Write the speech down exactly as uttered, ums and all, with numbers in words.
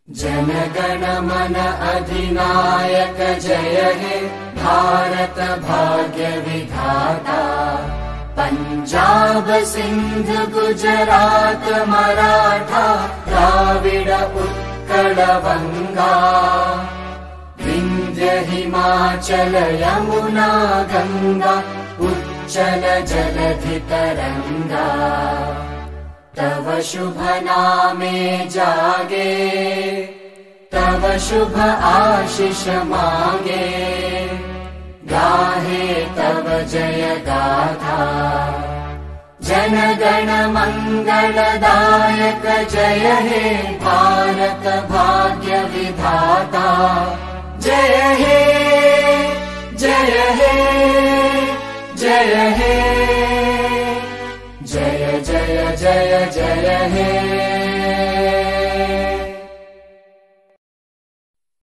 जन गण मन अधिनायक जय हे भारत भाग्य विधाता। पंजाब सिंध गुजरात मराठा द्राविड उत्कल बंगा। विंध्य हिमाचल यमुना गंगा उच्चल जलधि तरंगा। तव शुभ नामे जागे तव शुभ आशीष मांगे। गाहे तव जय गाथा जन गण मंगलदायक जय हे भारत भाग्य विधाता। जय हे जय हे जय हे जय जय जय जय हे।